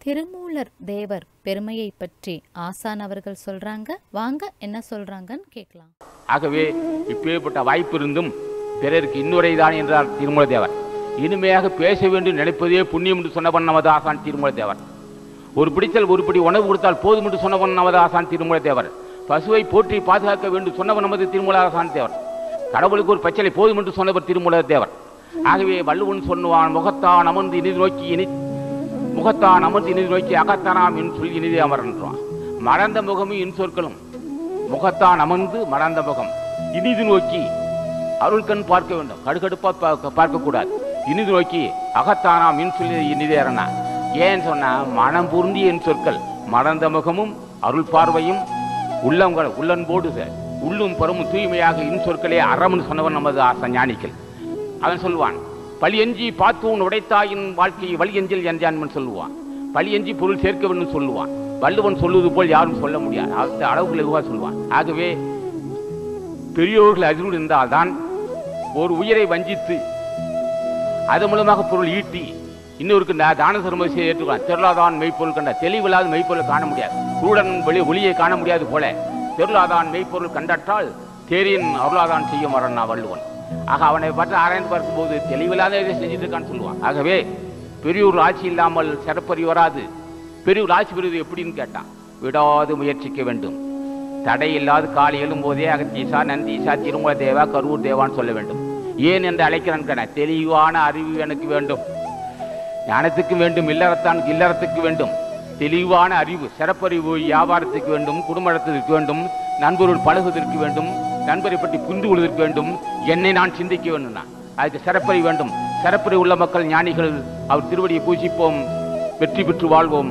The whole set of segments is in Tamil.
திருமூலர் தேவர் பெருமையை பற்றி ஆசான் அவர்கள் சொல்றாங்க. வாங்க என்ன சொல்றாங்கன்னு கேட்கலாம். ஆகவே இப்பேற்பட்ட வாய்ப்பு இருந்தும் பிறருக்கு இன்னுரைதான் என்றார் திருமூல தேவர். இனிமையாக பேச வேண்டும் நினைப்பதே புண்ணியம் என்று சொன்னவன் நமது ஆசான் திருமூல தேவர். ஒரு பிடித்தல் ஒரு பிடி உணவு கொடுத்தால் போதும் என்று சொன்னவன் நமது ஆசான் திருமூல தேவர். பசுவை போற்றி பாதுகாக்க வேண்டும் சொன்னவன் நமது திருமூல ஆசான் தேவர். கடவுளுக்கு ஒரு பச்சலை போதும் என்று சொன்னவர் திருமூல தேவர். ஆகவே வள்ளுவன் சொன்னுவான் முகத்தான் அமர்ந்து இனிது நோக்கி அகத்தானாம் என்று சொல்லி இனிதே அமர்ன்றான். மறந்த முகமும் இன் சொற்களும் முகத்தான் அமர்ந்து மறந்த முகம் இனிது நோக்கி அருள் கண் பார்க்க வேண்டும், கடுகடுப்பா பார்க்கக்கூடாது. இனிது நோக்கி அகத்தானாம் இன் சொல்லி இனிதே அரணா. ஏன்னு சொன்னா மனம் பொருந்திய என் சொற்கள் மறந்த முகமும் அருள் பார்வையும் உள்ளன்போடு உள்ளும் பருமும் தூய்மையாக இன் சொற்களே அறம்னு சொன்னவன் நமது ஆசான் ஞானிகள். அவன் சொல்லுவான், பழி எஞ்சி பார்த்தூன் உடைத்தாயின் வாழ்க்கையை வழி எஞ்சில் என்றான் சொல்லுவான். பழி எஞ்சி பொருள் சேர்க்க வேண்டும் சொல்லுவான். வள்ளுவன் சொல்லுவது போல் யாரும் சொல்ல முடியாது, அந்த அளவுக்கு எதுவாக சொல்லுவான். ஆகவே பெரியோர்கள் அறிவுள் இருந்தால்தான் ஒரு உயிரை வஞ்சித்து அது மூலமாக பொருள் ஈட்டி இன்னொருக்கு தான தர்ம ஏற்றுக்கலாம். தெருளாதான் மெய்ப்பொருள் கண்ட தெளிவில்லாத மெய்ப்பொருள் காண முடியாது. குருடன் ஒளியை காண முடியாது போல தெருளாதான் மெய்ப்பொருள் கண்டால் தேரின் அருளாதான் செய்ய மறன்னா வள்ளுவன். ஆக அவனை பற்றி ஆராய்ந்து பார்க்கும்போது தெளிவில்லாத இதை செஞ்சுட்டு இருக்கான்னு சொல்லுவான். ஆகவே பெரியோர் ஆட்சி இல்லாமல் சிறப்பறி வராது. பெரியோர் ஆட்சி பெறுவது எப்படின்னு கேட்டான். விடாது முயற்சிக்க வேண்டும். தடை இல்லாது காலை எழும் போதே அகத்தீசா நந்தீசா திருமூல தேவா கரூர் தேவான்னு சொல்ல வேண்டும். ஏன் என்று அழைக்கிறான் கேட்ட தெளிவான அறிவு எனக்கு வேண்டும். ஞானத்துக்கு வேண்டும், இல்லறத்துக்கு வேண்டும். தெளிவான அறிவு சிறப்பறிவு வியாபாரத்துக்கு வேண்டும், குடும்பத்திற்கு வேண்டும், நண்பர்கள் பழகுவதற்கு வேண்டும், நண்பரை பற்றி புரிந்து கொள்வதற்கு வேண்டும், என்னை நான் சிந்திக்க வேண்டும். அதுக்கு சிறப்பறிவு வேண்டும். சிறப்பறிவு உள்ள மக்கள் ஞானிகள் அவர் திருவடியை பூஜிப்போம், வெற்றி பெற்று வாழ்வோம்.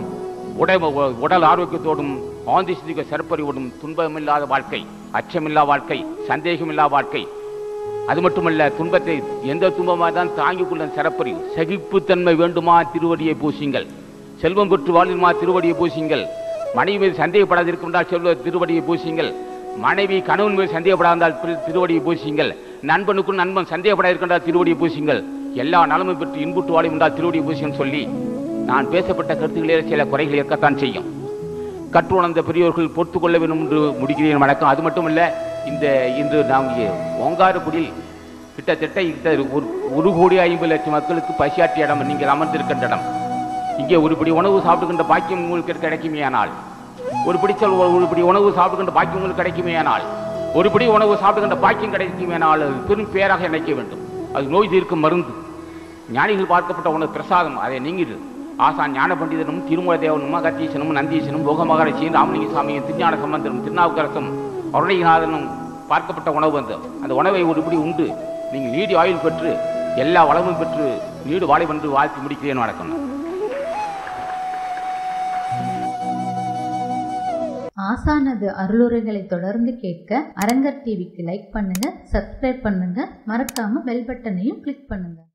உடல் ஆரோக்கியத்தோடும் ஆந்தி சிந்திக்க சிறப்பறிவோடும் துன்பமில்லாத வாழ்க்கை, அச்சமில்லா வாழ்க்கை, சந்தேகமில்லா வாழ்க்கை. அது மட்டுமல்ல, துன்பத்தை எந்த துன்பமாக தான் தாங்கிக் கொள்ள சிறப்பறிவு. சகிப்புத்தன்மை வேண்டுமா திருவடியை பூசிங்கள். செல்வம் பெற்று வாழ்வுமா திருவடியை பூசிங்கள். மனைவி மீது சந்தேகப்படாது இருக்கின்றால் செல்வ திருவடியை பூசிங்கள். மனைவி கணவன் மீது சந்தேகப்படாதால் திருவடியை பூசிங்கள். நண்பனுக்கும் நண்பன் சந்தேகப்படாது இருக்கின்றால் திருவடியை பூசிங்கள். எல்லா நலமும் பெற்று இன்புற்று வாழும் என்றால் திருவடியை பூசின்னு சொல்லி நான் பேசப்பட்ட கருத்துக்களே சில குறைகள் இருக்கத்தான் செய்யும். கற்றுணர்ந்த பெரியோர்கள் பொறுத்து கொள்ள வேண்டும் என்று முடிக்கிறேன். வணக்கம். அது மட்டுமல்ல, இன்று நாம் ஓங்காரக்குடியில் கிட்டத்தட்ட 1,50,00,000 மக்களுக்கு பசியாற்றிய இடம் நீங்கள் அமர்ந்திருக்கின்ற இடம். இங்கே ஒருபடி உணவு சாப்பிடுகின்ற பாக்கியம் உங்களுக்கு கிடைக்குமேயானால், ஒருபடி உணவு சாப்பிடுகின்ற பாக்கியம் உங்களுக்கு கிடைக்குமேயானால், ஒருபடி உணவு சாப்பிடுகின்ற பாக்கியம் கிடைக்குமேனால் பெரும் பேராக நினைக்க வேண்டும். அது நோய் தீர்க்கும் மருந்து. ஞானிகள் பார்க்கப்பட்ட உணவு பிரசாதம். அதை நீங்கிடு ஆசான் ஞான பண்டிதனும் திருமூல தேவனும் அகத்தீசனும் நந்தீசனும் போக மகாராட்சியும் ராமலிங்க சாமியும் திருஞான சம்பந்தனும் திருநாவுக்கரசும் அருணகிரிநாதனும் பார்க்கப்பட்ட உணவு அந்த உணவை ஒருபடி உண்டு நீங்கள் நீடி ஆயுள் பெற்று எல்லா வளமும் பெற்று நீடு வாழை வென்று வாழ்த்து முடிக்கிறேன். வணக்கம். ஆசானது அருளுரைகளை தொடர்ந்து கேட்க அரங்கர் டிவிக்கு லைக் பண்ணுங்க, சப்ஸ்கிரைப் பண்ணுங்க, மறக்காம பெல் பட்டனையும் கிளிக் பண்ணுங்க.